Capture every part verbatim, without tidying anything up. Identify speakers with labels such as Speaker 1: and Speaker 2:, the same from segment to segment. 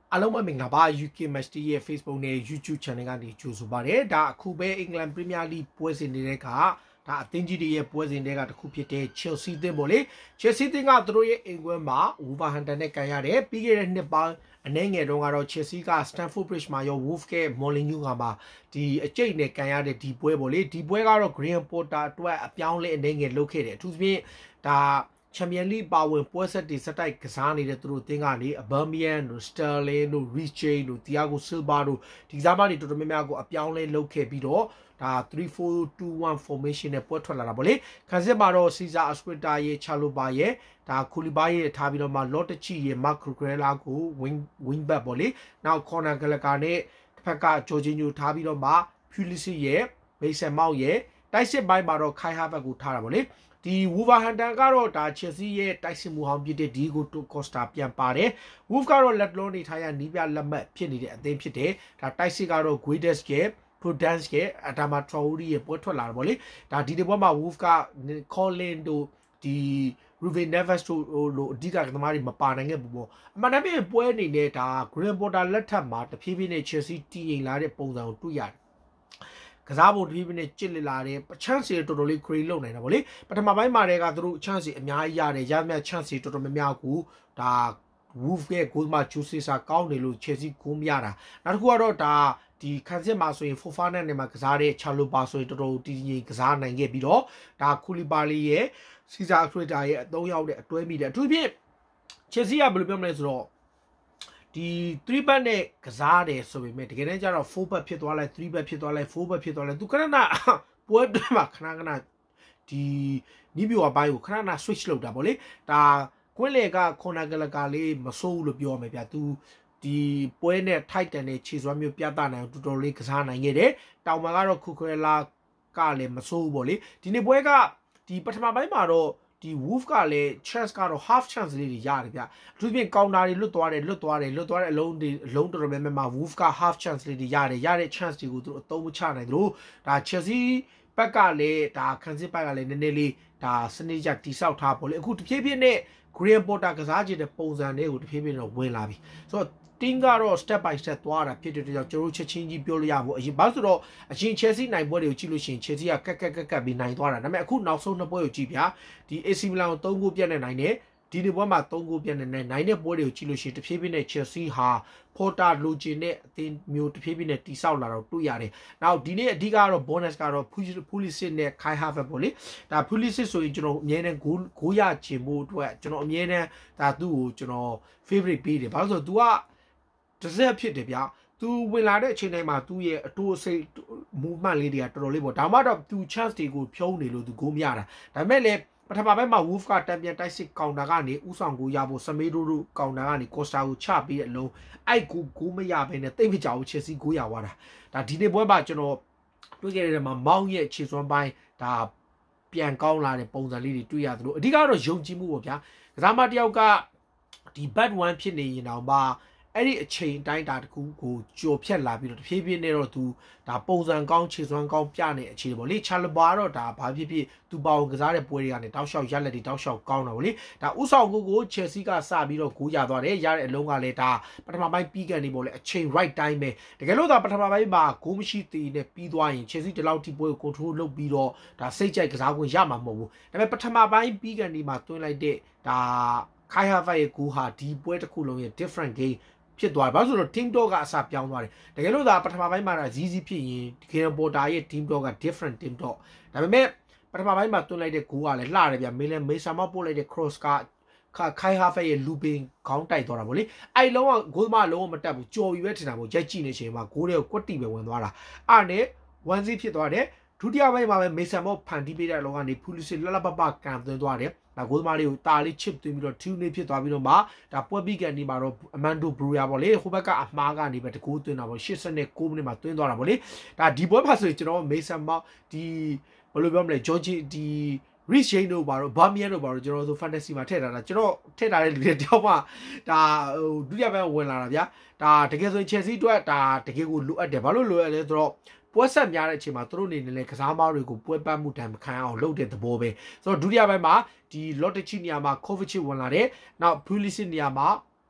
Speaker 1: အားလုံးပဲမင်္ဂလာပါ U K Match ရဲ့ Facebook နဲ့ YouTube Channel ကနေကြိုဆိုပါရစေဒါအခုပဲ England Premier League ပွဲစဉ်တွေကဒါအသင်းကြီးတွေရဲ့ပွဲစဉ်တွေကတခုဖြစ်တဲ့ Chelsea အသင်းပေါ့လေ Chelsea အသင်းကသူတို့ရဲ့အိမ်ကွင်းမှာ Wolverhampton နဲ့ကန်ရတယ်ပြီးခဲ့တဲ့နှစ်ပိုင်းအနေငယ်တုန်းကတော့ Chelsea က Stamford Bridge မှာရော Wolves က Molineux ကမှာဒီအကျိတ်နဲ့ကန်ရတဲ့ဒီပွဲပေါ့လေဒီပွဲကတော့ Graham Potter အတွက်အပြောင်းလဲအနေငယ်လုပ်ခဲ့တယ်အထူးသဖြင့်ဒါ Champions League ပါဝင်ပွဲဆက်တွေစက်တိုက်ကစားနေတဲ့သူတို့အသင်းကနေ Aubameyang တို့ Sterling တို့ Reece James တို့ Thiago Silva တို့ဒီကစားမတွေတော်တော်များများကိုအပြောင်းလဲလုပ်ခဲ့ပြီးတော့ဒါ three four two one formation နဲ့ပွဲထွက်လာတာပေါ့လေခံစစ်မှာတော့ Cesar Azpilicueta ရဲ့ Chalobah ရဲ့ဒါ Koulibaly ရဲ့ထားပြီးတော့မှ Loftus-Cheek ရဲ့ Marc Cucurella ကို wing wing back ပေါ့လေနောက် Conor Gallagher နဲ့တစ်ဖက်က Jorginho ထားပြီးတော့မှ Pulisic ရဲ့ Mason Mount ရဲ့တိုက်စစ်ပိုင်းမှာတော့ Kai Havertz ကိုထားတာပေါ့လေဒီ Wolverhampton ကတော့ဒါ Chelsea ရဲ့တိုက်စစ်မှုဟောင်းဖြစ်တဲ့ Diego Costa ပြန်ပါတယ် Wolves ကတော့လက်လုံးနေထားရနီးပြလက်မှတ်ဖြစ်နေတဲ့အသင်းဖြစ်တယ်ဒါတိုက်စစ်ကတော့ Guedes ရဲ့ Prudence ရဲ့ Adama Traore ရဲ့ပွဲထွက်လာတယ်ပေါ့လေဒါဒီတစ်ပွဲမှာ Wolves က Colin တို့ဒီ Ruben Neves တို့လို့အဓိကသမားတွေမပါနိုင်ခဲ့ဘူးပေါ့အမှန်တမ်းပွဲအနေနဲ့ဒါ Graham Potter လက်ထက်မှာတဖြည်းဖြည်းနဲ့ Chelsea တည်ငြိမ်လာတဲ့ပုံစံကိုတွေ့ရတယ်ကစားဖို့တဖြည်းဖြည်းနဲ့ကြစ်လလာတယ်ချန်စီတော်တော်လေး create လုပ်နိုင်တာဗောလေပထမပိုင်းမှာတည်းကသူတို့ချန်စီအများကြီးရတယ်ရသမျှချန်စီတော်တော်များများကိုဒါ Wolves ရဲ့ goal မှာ Jose စာကောင်းတယ်လို့ Chelsea ကိုမရတာနောက်တစ်ခုကတော့ဒါဒီခံစစ်မှာဆိုရင် Fofana နဲ့မှာကစားတဲ့ Chalobah ဆိုရင်တော်တော်တည်ငြိမ်ကစားနိုင်ခဲ့ပြီးတော့ဒါ Koulibaly ရဲ့ Cesar Azpilicueta ရဲ့အသုံးရောက်တဲ့အတွဲမိတယ်အထူးဖြင့် Chelsea ကဘယ်လိုပြောမလဲဆိုတော့ဒီ three back နဲ့ကစားတယ်ဆိုပေမဲ့တကယ်တမ်းကျတော့ four back ဖြစ်သွားလိုက် three back ဖြစ်သွားလိုက် four back ဖြစ်သွားလိုက်သူခဏခဏပွဲတွင်းမှာခဏခဏဒီနီးပြိုအပိုင်းကိုခဏခဏ switch လုပ်တာဗောလေဒါကွင်းလေက Conor Gallagher လေးမစိုးဘူးလို့ပြောရမယ်ဗျာသူဒီပွဲနဲ့ tight တန်တဲ့ခြေစွမ်းမျိုးပြသနိုင်တော်တော်လေးကစားနိုင်ခဲ့တယ်တောင်မှာကတော့ Cucurella ကလည်းမစိုးဘူးဗောလေဒီနေ့ပွဲကဒီပထမပိုင်းမှာတော့ဒီ Wolves ကလည်း chance ကတော့ half chance လေးတွေရတယ်ဗျအထူးဖြင့် counter တွေလွတ်သွားတယ်လွတ်သွားတယ်လွတ်သွားတဲ့အလုံးတွေအလုံးတော်တော်များများမှာ Wolves က half chance လေးတွေရတယ်ရတဲ့ chance တွေကိုသူတို့အသုံးမချနိုင်ဘူးဒါ Chelsea ဘက်ကလည်းဒါခံစစ်ဘက်ကလည်းနည်းနည်းလေးဒါစနစ်ကျတိဆောက်ထားပေါ့လေအခုတဖြည်းဖြည်းနဲ့ Graham Potter ကစားကြတဲ့ပုံစံတွေကိုတဖြည်းဖြည်းတော့ဝင်လာပြီဆိုတော့တင်းကတော့ step by step သွားတာဖြစ်တဲ့အတွက်ကြောင့်ကျွန်တော်တို့ချက်ချင်းကြီးပြောလို့ရဖို့အရင်ဘာလို့ဆိုတော့အရင် Chelsea နိုင်ပွဲတွေကိုကြည့်လို့ရှိရင် Chelsea ကကက်ကက်ကက်ကက်ပြီးနိုင်သွားတာဒါပေမဲ့အခုနောက်ဆုံးနှစ်ပွဲကိုကြည့်ဗျာဒီ A C Milan ကိုthree ဂိုးပြတ်နေနိုင်တယ်ဒီနေ့ပွဲမှာthreeဂိုးပြတ်နေနိုင်နိုင်တဲ့ပွဲတွေကိုကြည့်လို့ရှိရင်တဖြည်းဖြည်းနဲ့ Chelsea ဟာ Potter လိုချင်တဲ့အသင်းမျိုးတဖြည်းဖြည်းနဲ့တိဆောက်လာတော့တွေ့ရတယ်။နောက်ဒီနေ့အဓိကတော့ bonus ကတော့ Pulisic နဲ့ Kai Havertz ပေါ့လေ။ဒါ Pulisic ဆိုရင်ကျွန်တော်အမြဲတမ်းဂိုးဂိုးရချင်ဖို့အတွက်ကျွန်တော်အမြဲတမ်းဒါသူ့ကိုကျွန်တော် favorite ပေးတယ်။ဘာလို့ဆိုတော့ तू ကတစ်စက်ဖြစ်တယ်ဗျာသူဝင်လာတဲ့အချိန်တိုင်းမှာသူ့ရဲ့အတိုးအစိတ် movement လေးတွေကတော်တော်လေးပေါ့ဒါမှတော့သူ chance တွေကိုဖြုံးနေလို့သူဂိုးမရတာဒါပေမဲ့လည်းပထမပိုင်းမှာ Wolves ကတံပြန်တိုက်စစ်ကောင်တာကနေဥဆောင်ကိုရဖို့ Semedo တို့ကောင်တာကနေ Costa ကိုချပြီးတဲ့အလုံးအိုက်ကိုဂိုးမရဘဲနဲ့တိတ်မကြောက် Chelsea ဂိုးရသွားတာဒါဒီနေ့ပွဲမှာကျွန်တော်တွေ့ခဲ့တဲ့မှာမောင်းရဲ့ခြေစွမ်းပိုင်းဒါပြန်ကောင်းလာတဲ့ပုံစံလေးတွေတွေ့ရသလိုအဓိကတော့ယုံကြည်မှုပေါ့ဗျာကစားမတယောက်ကဒီ bad one ဖြစ်နေရင်တော့မှအဲ့ဒီအချိန်တိုင်းတာတခုကိုကြော်ဖြတ်လာပြီးတော့တဖြည်းဖြည်းနဲ့တော့သူဒါပုံစံကောင်းခြေစွမ်းကောင်းပြနေအခြေပေါ့လေချာလဘာတော့ဒါဘာဖြစ်ဖြစ်သူပါဝင်ကစားတဲ့ပွဲတွေကနေတောက်လျှောက်ရက်လက်တွေတောက်လျှောက်ကောင်းတာပေါ့လေဒါဥဆောင်ကိုကို Chelsea ကစပြီးတော့ဂိုးရသွားတယ်ရတဲ့အလုံးကလည်းဒါပထမပိုင်းပြီးကန်နေပေါ့လေအချိန် right time ပဲတကယ်လို့ဒါပထမပိုင်းမှာဂိုးမရှိသေးနဲ့ပြီးသွားရင် Chelsea ဒီလောက်ထိပွဲကို control လုပ်ပြီးတော့ဒါစိတ်ကြိုက်ကစားခွင့်ရမှာမဟုတ်ဘူးဒါပေမဲ့ပထမပိုင်းပြီးကန်ဒီမှာတွင်းလိုက်တဲ့ဒါ Kai Havertz ရဲ့ဂိုးဟာဒီပွဲတစ်ခုလုံးရဲ့ different gameဖြစ်သွားတယ်ဘာလို့ဆိုတော့ team talk ကအစပြောင်းသွားတယ်တကယ်လို့ဒါပထမပိုင်းမှာဒါ Z Z ဖြစ်ရင် Graham Potter ရဲ့ team talk က different team talk ဒါပေမဲ့ပထမပိုင်းမှာတွန်းလိုက်တဲ့ဂိုးကလည်းလှတယ်ဗျမေလန်မေဆာမပို့လိုက်တဲ့ cross က Kai Havertz ရဲ့ looping ခေါင်းတိုက်သွားတာဗောလေအဲ့လုံးကဂိုးမလုံးဝမတက်ဘူးကြော်ပြီးပဲထင်တာဗောရိုက်ကြည့်နေချိန်မှာဂိုးတွေကိုကွက်တီပဲဝင်သွားတာအဲ့နဲ့ one Z ဖြစ်သွားတယ်ဒုတိယပိုင်းမှာပဲမေဆာမောဖန်တီးပေးတဲ့အလုံးကနေ Pulisic လှလှပပကန်သွင်းသွားတယ်ဒါဂိုးသမားလေးကိုတာလေး chip သွင်းပြီးတော့twoနေဖြစ်သွားပြီးတော့မှဒါပွဲပြီးကန်ဒီမှာတော့ Amando Broja ပေါ့လေဟိုဘက်ကအမှားကနေပဲတကူသွင်းတာပေါ့eighty-nineမိနစ်မှာသွင်းသွားတာပေါ့လေဒါဒီပွဲမှာဆိုရင်ကျွန်တော် Mason Mount ဒီဘယ်လိုပြောမလဲ George ဒီ Reece James တို့ဘာလို့ Aubameyang တို့ဘာလို့ကျွန်တော်တို့ fantasy မှာထည့်ထားတာကျွန်တော်ထည့်ထားတဲ့လူတွေတယောက်မှဒါဟိုဒုတိယပိုင်းဝင်လာတာဗျာဒါတကယ်ဆိုရင် Chelsea အတွက်ဒါတကယ်ကိုလိုအပ်တယ်ဘာလို့လိုအပ်လဲဆိုတော့ပွဲဆက်များတဲ့အချိန်မှာသူတို့အနေနဲ့လည်းကစားမားတွေကိုပွဲပတ်မှုတံမခံအောင်လုပ်တဲ့သဘောပဲဆိုတော့ဒုတိယပိုင်းမှာဒီ Loftus-Cheek နေရာမှာ Kovacic ဝင်လာတယ်နောက် Pulisic နေရာမှာ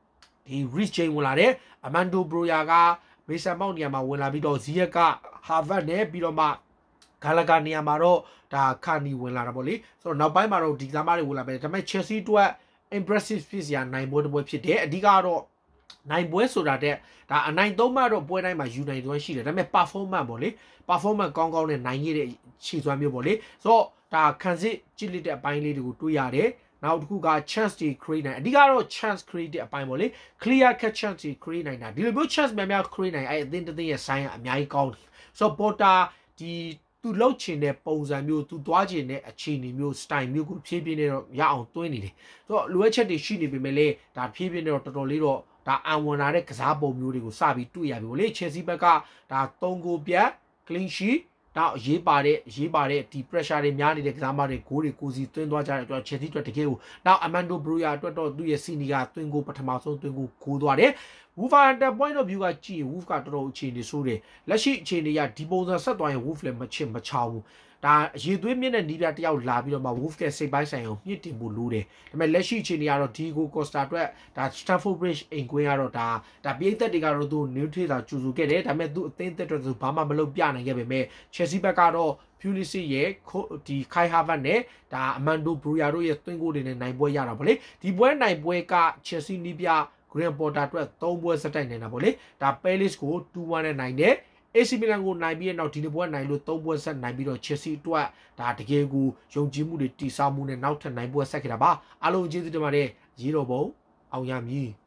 Speaker 1: ဒီ Rich James ဝင်လာတယ် Armando Broya က Mason Mount နေရာမှာဝင်လာပြီးတော့ Ziyech က Harvard နဲ့ပြီးတော့မှ Gallagher နေရာမှာတော့ဒါ Carney ဝင်လာတာပေါ့လေဆိုတော့နောက်ပိုင်းမှာတော့ဒီကစားမတွေဝင်လာပဲဒါပေမဲ့ Chelsea အတွက် impressive ဖြစ်စရာနိုင်ပွဲတစ်ပွဲဖြစ်တယ်အဓိကတော့နိုင်ပွဲဆိုတာတဲ့ဒါအနိုင်သုံးမှတော့ပွဲတိုင်းမှာယူနိုင်သွင်းရှိတယ်ဒါပေမဲ့ performance ပေါ့လေ performance ကောင်းကောင်းနဲ့နိုင်ရတဲ့ခြေစွမ်းမျိုးပေါ့လေဆိုတော့ဒါခံစစ်ကြည့်လက်တဲ့အပိုင်းလေးတွေကိုတွေးရတယ်နောက်တစ်ခုက chance တွေ create နိုင်အဓိကတော့ chance create တဲ့အပိုင်းပေါ့လေ clear cut chance တွေ create နိုင်တာဒီလိုမျိုး chance များများ create နိုင်အဲ့အသင်းတစ်သင်းရဲ့ sign ကအများကြီးကောင်းတယ်ဆိုတော့ Potter ဒီသူလှုပ်ချင်တဲ့ပုံစံမျိုးသူသွားချင်တဲ့အခြေအနေမျိုး style မျိုးကိုဖြည်းဖြည်းနဲ့တော့ရအောင်တွင်းနေတယ်ဆိုတော့လိုအပ်ချက်တွေရှိနေပေမဲ့လည်းဒါဖြည်းဖြည်းနဲ့တော့တော်တော်လေးတော့ဒါအံဝင်လာတဲ့ကစားပုံမျိုးတွေကိုစပြီးတွေ့ရပြီပေါ့လေ Chelsea ဘက်ကဒါသုံးဂိုးပြတ် clean sheet ဒါရေးပါတဲ့ရေးပါတဲ့ဒီ pressure တွေများနေတဲ့ကစားမတွေဂိုးတွေကိုစီသွင်းသွားကြတဲ့အတွက် Chelsea အတွက်တကယ်ကိုနောက် Armando Broya အတွက်တော့သူ့ရဲ့ senior သွင်းဂိုးပထမဆုံးသွင်းဂိုးကိုသွားတယ် Wolverhampton point of view ကကြည့် Wolf ကတော်တော်အခြေအနေဆိုးတယ်လက်ရှိအခြေအနေကဒီပုံစံဆက်သွားရင် Wolf လည်းမချစ်မချောင်းဘူးဒါရေသွေးမြင့်တဲ့နီးပြတယောက်လာပြီးတော့မှ Wolf ကစိတ်ပိုင်းဆိုင်အောင်မြင့်တင်ဖို့လိုတယ်ဒါပေမဲ့လက်ရှိအခြေအနေကတော့ Diego Costa အတွက်ဒါ Stamford Bridge အိမ်ကွင်းကတော့ဒါဒါပြည်သက်တွေကတော့သူ new trade သာကျူဆူခဲ့တယ်ဒါပေမဲ့သူအသင်းသက်အတွက်သူဘာမှမလုပ်ပြနိုင်ခဲ့ပေမဲ့ Chelsea ဘက်ကတော့ Pulisic ရဲ့ဒီ Kai Havertz နဲ့ဒါ Armando Broya တို့ရဲ့သွင်းဂိုးတွေနဲ့နိုင်ပွဲရတာဗောလေဒီပွဲနိုင်ပွဲက Chelsea နီးပြ Graham Potter အတွက်သုံးပွဲစတိုက်နေတာဗောလေဒါ Palace ကို two one နဲ့နိုင်တယ်A C Milan ကိုနိုင်ပြီးတော့ဒီနေ့ပွဲနိုင်လို့သုံးပွဲဆက်နိုင်ပြီးတော့ Chelsea အတွက်ဒါတကယ်ကိုယုံကြည်မှုတွေတည်ဆောက်မှုနဲ့နောက်ထပ်နိုင်ပွဲဆက်ခဲ့တာပါအားလုံးကျေးဇူးတင်ပါတယ်ရေတော်ဘုံအောင်ရမည်